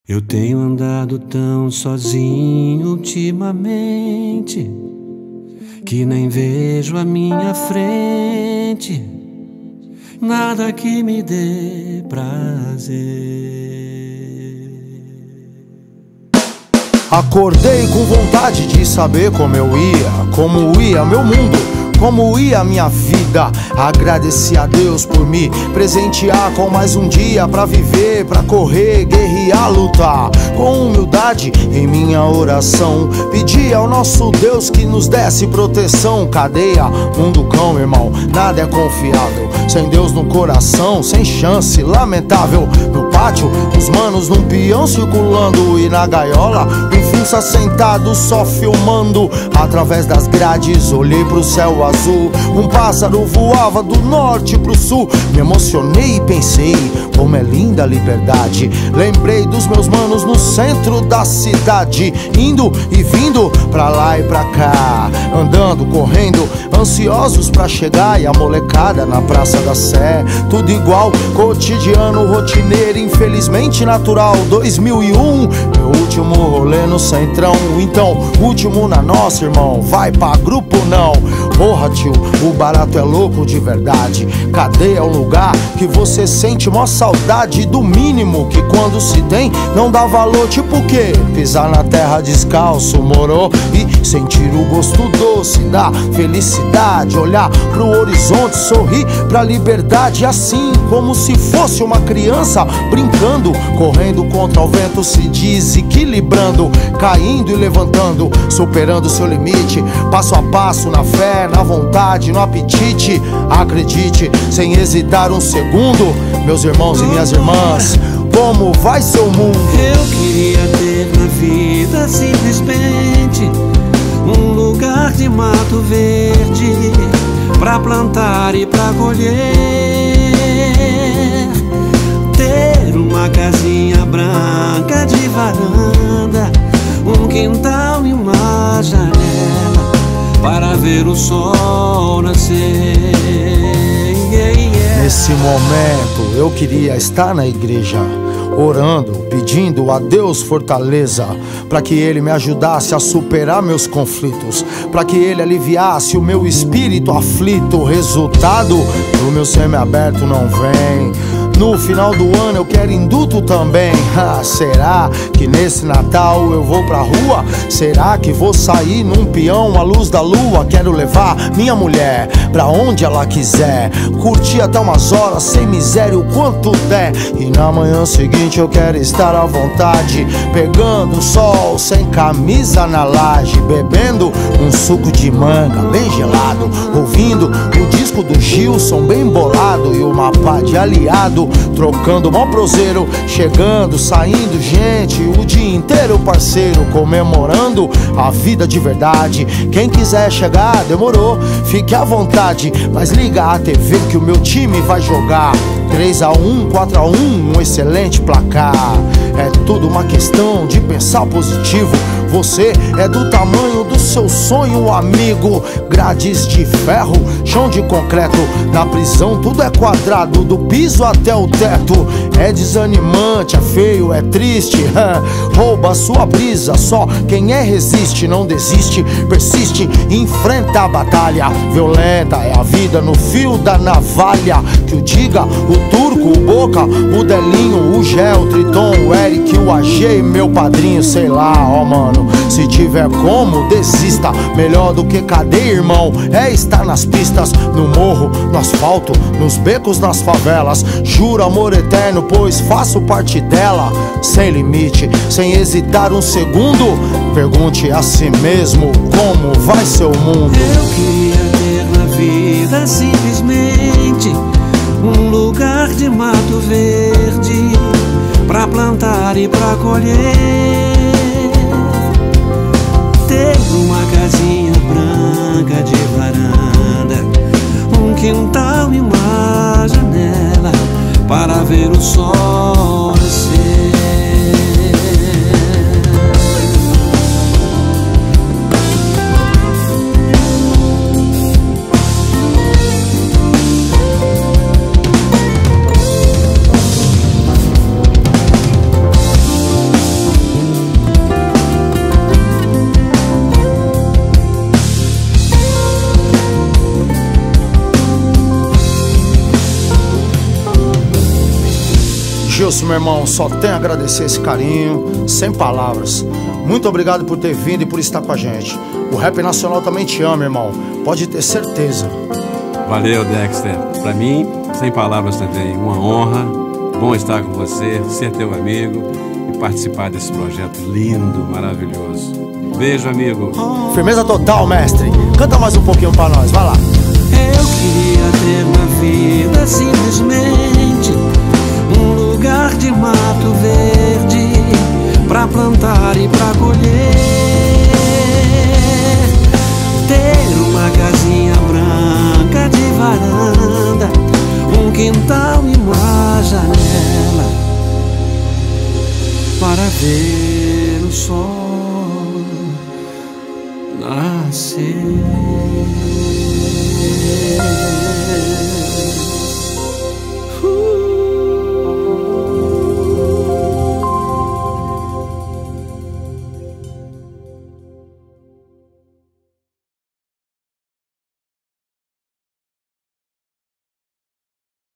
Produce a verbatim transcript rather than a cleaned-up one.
Eu tenho andado tão sozinho ultimamente que nem vejo a minha frente nada que me dê prazer. Acordei com vontade de saber como eu ia, como ia meu mundo, como ia a minha vida. Agradeci a Deus por me presentear com mais um dia pra viver, pra correr, guerrear, lutar. Com humildade em minha oração, pedi ao nosso Deus que nos desse proteção. Cadeia, mundo cão, irmão, nada é confiável sem Deus no coração, sem chance, lamentável. No pátio, os manos num peão circulando, e na gaiola, um funça sentado só filmando. Através das grades olhei pro céu azul, um pássaro voava do norte pro sul. Me emocionei e pensei, como é linda a liberdade. Lembrei dos meus manos no centro da cidade, indo e vindo pra lá e pra cá, andando, correndo, ansiosos pra chegar. E a molecada na Praça da Sé, tudo igual, cotidiano, rotineiro, infelizmente natural. Dois mil e um, meu último rolê no Centrão. Então, último na nossa, irmão, vai pra grupo não. Porra, tio, o barato é louco de verdade. Cadeia é um lugar que você sente mó saudade do mínimo que quando se tem não dá valor. Tipo o quê? Pisar na terra descalço, morou? E sentir o gosto doce da felicidade. Olhar pro horizonte, sorrir pra liberdade. Assim como se fosse uma criança brincando, correndo contra o vento, se desequilibrando, caindo e levantando, superando seu limite, passo a passo, na fé, na vontade, no apetite. Acredite, sem hesitar um segundo, meus irmãos e minhas irmãs, como vai seu mundo? Eu queria ter na vida simplesmente um lugar de mato verde pra plantar e pra colher, ter uma casinha branca de varanda, um quintal e uma janela para ver o sol nascer. Yeah, yeah. Nesse momento eu queria estar na igreja, orando, pedindo a Deus fortaleza, para que Ele me ajudasse a superar meus conflitos, para que Ele aliviasse o meu espírito aflito. Resultado, o meu semi-aberto não vem. No final do ano eu quero indulto também. Ah, será que nesse Natal eu vou pra rua? Será que vou sair num peão à luz da lua? Quero levar minha mulher pra onde ela quiser, curtir até umas horas sem miséria o quanto der. E na manhã seguinte eu quero estar à vontade, pegando sol sem camisa na laje, bebendo um suco de manga bem gelado, ouvindo o disco do Gilson bem bolado e uma pá de aliado, trocando mó proseiro, chegando, saindo gente o dia inteiro, parceiro, comemorando a vida de verdade. Quem quiser chegar, demorou, fique à vontade, mas liga a T V que o meu time vai jogar. Três a um, quatro a um, um excelente placar. É tudo uma questão de pensar positivo. Você é do tamanho do seu sonho, amigo. Grades de ferro, chão de concreto. Na prisão tudo é quadrado, do piso até o teto. É desanimante, é feio, é triste. Rouba sua brisa, só quem é resiste. Não desiste, persiste, enfrenta a batalha. Violenta é a vida no fio da navalha. Que o diga o Turco, o Boca, o Delinho, o Gel, o Triton, o Eric, o A G e meu padrinho, sei lá, ó mano. Se tiver como, desista. Melhor do que cadeia, irmão, é estar nas pistas, no morro, no asfalto, nos becos, nas favelas. Juro amor eterno, pois faço parte dela. Sem limite, sem hesitar um segundo, pergunte a si mesmo como vai seu mundo. Eu queria ter na vida simplesmente um lugar de mato verde pra plantar e pra colher, ter uma casinha branca de varanda, um quintal e uma janela para ver o sol nascer. Gilson, meu irmão, só tenho a agradecer esse carinho, sem palavras. Muito obrigado por ter vindo e por estar com a gente. O rap nacional também te ama, irmão, pode ter certeza. Valeu, Dexter. Pra mim, sem palavras também, uma honra. Bom estar com você, ser teu amigo e participar desse projeto lindo, maravilhoso. Beijo, amigo. Firmeza total, mestre. Canta mais um pouquinho pra nós, vai lá. Eu queria ter na vida simplesmente um lugar de mato verde pra plantar e pra colher, ter uma casinha branca de varanda, um quintal e uma janela para ver o sol nascer.